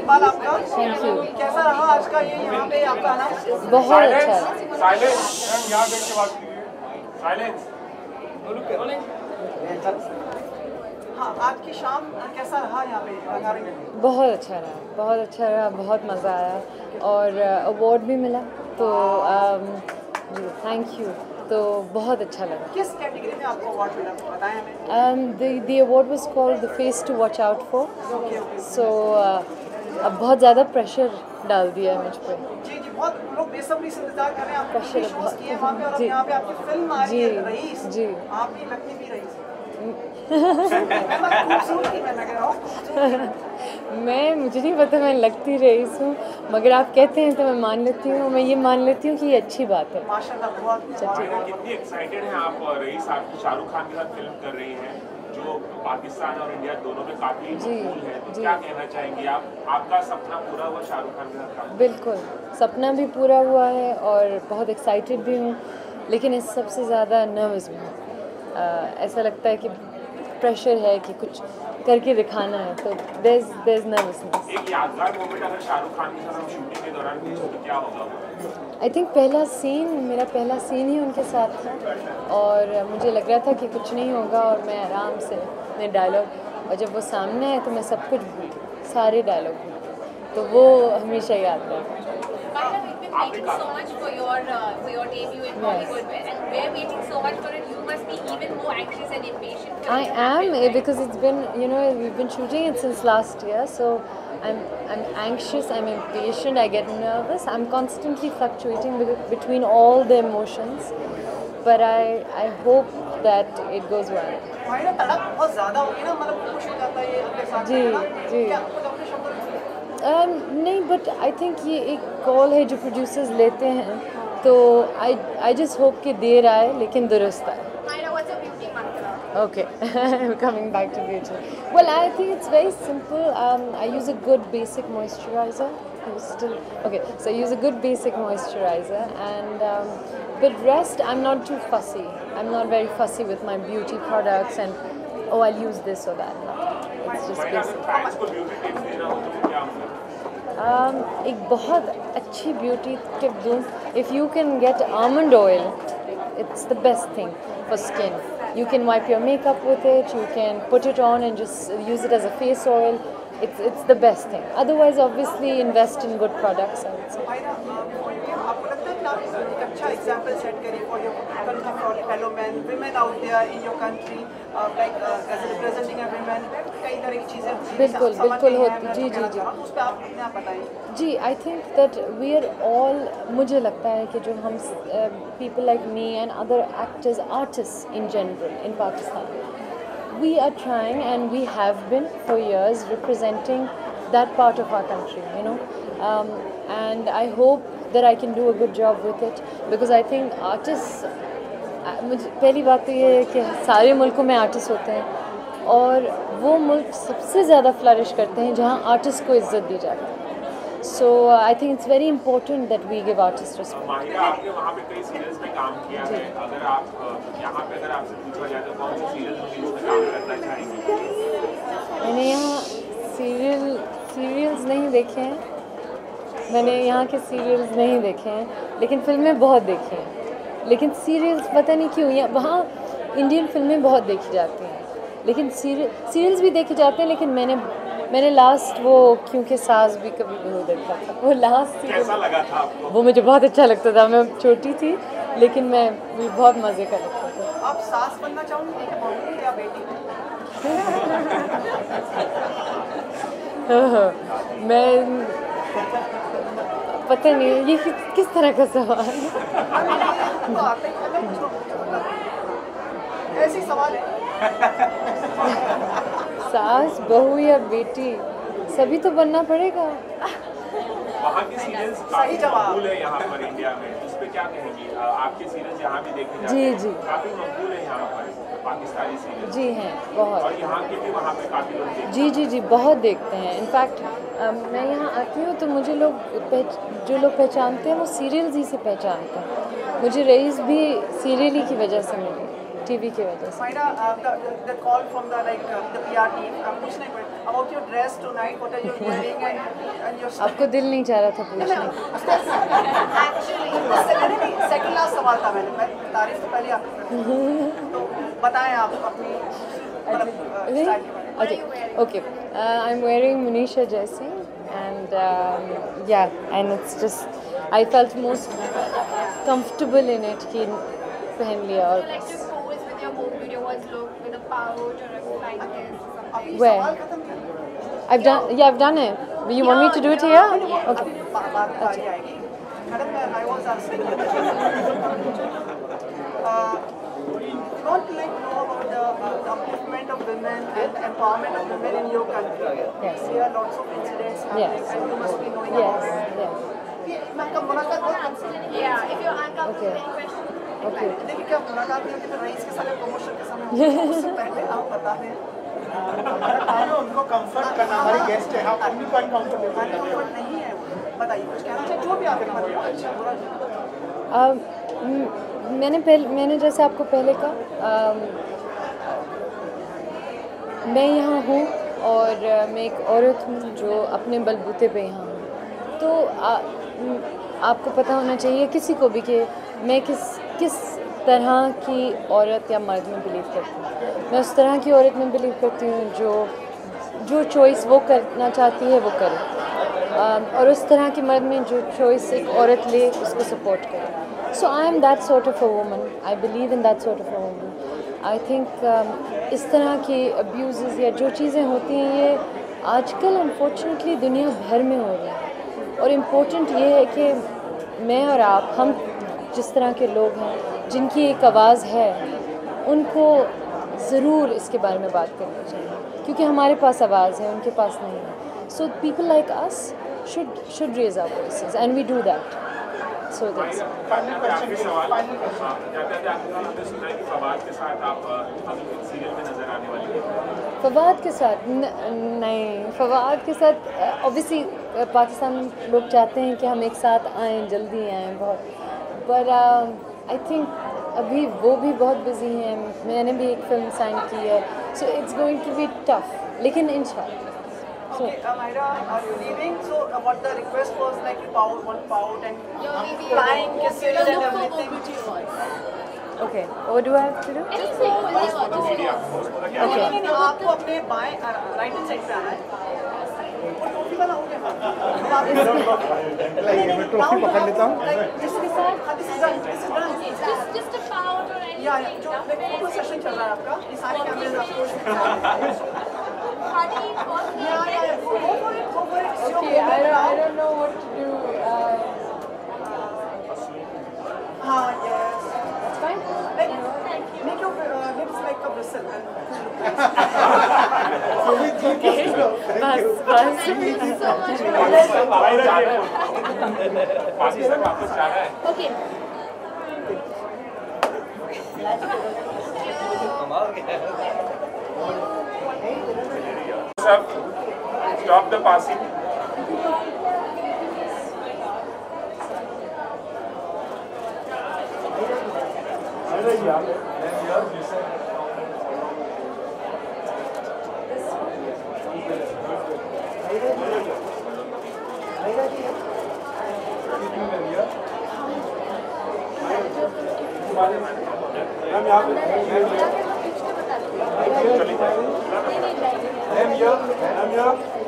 इकबाल आपका। Thank you. कैसा रहा आज का ये यहाँ पे आपका आना? बहुत अच्छा। हाँ, आज की शाम कैसा रहा यहाँ पे रंगारंग में? बहुत अच्छा रहा, बहुत अच्छा रहा, बहुत मज़ा आया और अवार्ड भी मिला तो जी थैंक यू, तो बहुत अच्छा लगा। किस कैटेगरी में आपको अवार्ड मिला बताएं हमें। The award was called The Face to Watch Out for. So अब बहुत ज़्यादा प्रेशर डाल दिया है मुझ पर। जी जी, बहुत लोग बेसब्री से इंतजार कर रहे हैं। आपने प्रेशर शोज किए हैं वहाँ पे और अब जी यहाँ पे आपकी फिल्म आ रही है रईस। जी आप भी लगती भी रईस। खूबसूरती मैं लग रहा हूँ। मैं मुझे नहीं पता मैं लगती रईस हूँ, मगर आप कहते हैं तो मैं मान लेती हूँ, मैं ये मान लेती हूँ कि ये अच्छी बात है। माशाल्लाह बहुत। कितनी एक्साइटेड हैं आप रईस आपकी शाहरुख खान के साथ फिल्म कर रही हैं जो पाकिस्तान और इंडिया दोनों में काफी मकबूल है, तो क्या कहना चाहेंगी आप? आपका सपना पूरा हुआ शाहरुख खान के साथ काम? बिल्कुल, सपना भी पूरा हुआ है और बहुत एक्साइटेड भी हूँ, लेकिन इस सबसे ज़्यादा नर्वस भी हूँ। ऐसा लगता है कि प्रेशर है कि कुछ करके दिखाना है, तो there's nervousness। एक यादगार मोमेंट अगर शाहरुख खान के साथ हम शूटिंग के दौरान पूछो तो क्या होगा? आई थिंक मेरा पहला सीन ही उनके साथ था और मुझे लग रहा था कि कुछ नहीं होगा और मैं आराम से अपने डायलॉग, और जब वो सामने आए तो मैं सब कुछ भूल गई, सारे डायलॉग भूल गई, तो वो हमेशा याद रहेगा। Waiting so much for your debut in Bollywood, and we're waiting so much for it. You must be even more anxious and impatient. I am, because it's been, we've been shooting it since last year, so I'm anxious, I'm impatient, I get nervous, I'm constantly fluctuating between all the emotions, but I hope that it goes well. तड़प बहुत ज़्यादा होगी ना, मतलब खुश हो जाता है ये अपने साथ। जी। क्या आपको अपने शब्दों में? नहीं, बट आई थिंक ये एक कॉल है जो प्रोड्यूसर्स लेते हैं, तो आई जस्ट होप कि देर आए लेकिन दुरुस्त आए। Myra, what's your beauty mantra? Okay, coming back to beauty. Well, I think it's very simple. I use a good basic moisturizer. So I use a good basic moisturizer, and but rest, I'm not too fussy. I'm not very fussy with my beauty products and I'll use this or that. It's just basic. Fans को beauty tips देना हो तो क्या होगा? एक बहुत अच्छी beauty tip दूँ, if you can get almond oil, it's the best thing for skin. You can wipe your makeup with it, you can put it on and just use it as a face oil. It's the best thing. Otherwise, obviously, invest in good products, I would say. आपको लगता है कि आप एक अच्छा example set करिए for your country, for fellow man, women out there in your country, like as representing a women, कई तरह की चीज़ें बिल्कुल होती, जी उस पर आप अपने आप बताइए। जी, I think that we are all, मुझे लगता है कि जो हम people like me and other actors, artist in general in Pakistan, we are trying and we have been for years representing that part of our country, and I hope that I can do a good job with it, because I think artists, मुझे पहली बात तो ये है कि सारे मुल्कों में आर्टिस्ट होते हैं और वो मुल्क सबसे ज़्यादा फ्लरिश करते हैं जहाँ आर्टिस्ट को इज्जत दी जाती है। So I think it's very important that we give artists respect. Mahira, आपने वहाँ पे कई सीरियल्स में काम किया है, अगर आप यहाँ पे अगर आपसे पूछा जाए तो कौन से सीरियल्स में काम करना चाहेंगे? मैंने यहाँ सीरियल्स नहीं देखे हैं, मैंने यहाँ के सीरियल्स नहीं देखे हैं, लेकिन फिल्में बहुत देखी हैं। लेकिन सीरियल्स पता नहीं क्यों, या वहाँ इंडियन फिल्में बहुत देखी जाती हैं, लेकिन सीरियल्स भी देखे जाते हैं, लेकिन मैंने लास्ट वो क्योंकि सास भी कभी बहू देखा था, वो लास्ट कैसा लगा था आपको? वो मुझे बहुत अच्छा लगता था। मैं छोटी थी लेकिन मैं भी बहुत मज़े का लगता था। आप सास बनना चाहोगे बहू या बेटी? मैं पता नहीं, ये किस तरह का सवाल है? ऐसी सवाल है। सास, बहू या बेटी, सभी तो बनना पड़ेगा। वहाँ की सीरियल्स काफी मकबूल है यहाँ पर इंडिया में, उस पे क्या कहेंगी? आपके सीरियल्स यहाँ भी देखे जाते हैं, जी काफी मकबूल है यहाँ पर पाकिस्तानी सीरियल। जी हैं, बहुत। और यहाँ के भी वहाँ पे काफी लोग देखते हैं। जी बहुत देखते हैं। इनफैक्ट मैं यहाँ आती हूँ तो मुझे जो लोग पहचानते हैं वो सीरियल्स ही से पहचानते हैं। मुझे रईस भी सीरियल ही की वजह से मिली। टीवी की वजह से। Maida, the call from the the PR team. पूछने को about your dress tonight. What are you wearing and your style? आपको दिल नहीं चाह रहा था पूछने? Actually, नहीं second last सवाल था मैं तारीफ तो पहले आपकी कर तो बताएं आप अपनी style के बारे में। Okay. I'm wearing Manisha Jaising, and and it's just I felt most comfortable in it कि पहन लिया और You like to pose with your home video look with a pouch or a like this or something. Where? I've done it. You want me to do it here? Okay. बात आएगी। Madam, I was asking you. Don't know about the upliftment of women and empowerment of women in your country. Yes. There are lots of incidents happening, Yes. and you must be knowing about it. Yes. मैं कब मुलाकात बहुत कम से Yeah, if you're uncomfortable Okay. with any question. Okay. देखिए क्या मुलाकात नहीं होती तो रईस के साथ प्रमोशन के समय उससे पहले आप बता दें उनको कंफर्ट करना हमारे गेस्ट है हम अपनी को अनकंफर्टेबल अनकंफर्ट नहीं है बताइए कुछ कहना चाहिए जो भी आपके मन में अच्छा बुरा मैंने जैसे आपको पहले कहा मैं यहाँ हूँ और मैं एक औरत हूँ जो अपने बलबूते पे यहाँ हूँ, तो आपको पता होना चाहिए किसी को भी कि मैं किस तरह की औरत या मर्द में बिलीव करती हूँ। मैं उस तरह की औरत में बिलीव करती हूँ जो चॉइस वो करना चाहती है वो करे, और उस तरह की मर्द में जो चॉइस एक औरत ले उसको सपोर्ट करे। So I am that sort of a woman, I believe in that sort of a woman. I think इस तरह की अब्यूज़ या जो चीज़ें होती हैं ये आजकल अनफॉर्चुनेटली दुनिया भर में हो रही हैं, और इम्पोर्टेंट ये है कि मैं और आप, हम जिस तरह के लोग हैं जिनकी एक आवाज़ है, उनको ज़रूर इसके बारे में बात करनी चाहिए, क्योंकि हमारे पास आवाज़ है, उनके पास नहीं है। So people like us should raise our voices, and we do that. So that's आखिरी सवाल, जाते आपने सुना है कि फवाद के साथ आप अभी सीरियल में नजर आने वाली हैं। फवाद के साथ नहीं, फवाद के साथ ऑब्वियसली पाकिस्तान लोग चाहते हैं कि हम एक साथ आएँ, जल्दी आएँ बहुत, पर आई थिंक अभी वो भी बहुत बिजी हैं, मैंने भी एक फिल्म साइन की है, so it's going to be tough, लेकिन इंशाल्लाह। Okay, Maida, are you leaving? So what the request was like you one pout and flying kisses and everything. Okay, what do I have to do? नहीं, आपको अपने बाएं right hand side पे आना है। वो टॉफी वाला हो गया। मैं ट्रॉफी पकड़ लेता हूँ। जिसके साथ this is done. Just a pout or anything. या जो फोटो सेशन चल रहा है आपका, ये सारे कैमरे आपको Honey, go for it. Okay, I don't know what to do. हाँ, yes. That's fine. Make your lips like a bristle. Pakistan वापस जा रहा है। Okay. Sir, stop the passing. I'm here.